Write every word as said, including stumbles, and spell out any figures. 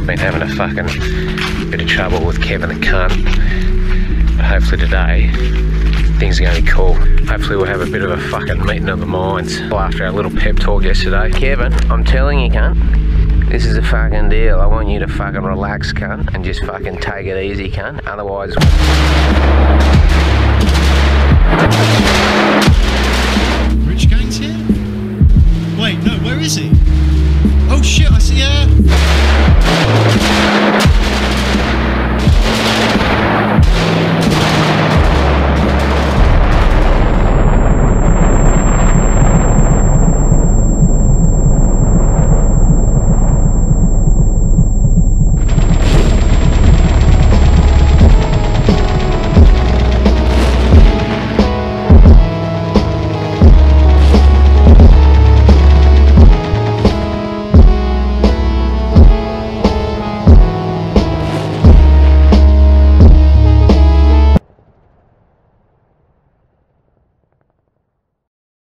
I've been having a fucking bit of trouble with Kevin the cunt. But hopefully today, things are going to be cool. Hopefully we'll have a bit of a fucking meeting of the minds after our little pep talk yesterday. Kevin, I'm telling you, cunt, this is a fucking deal. I want you to fucking relax, cunt, and just fucking take it easy, cunt. Otherwise...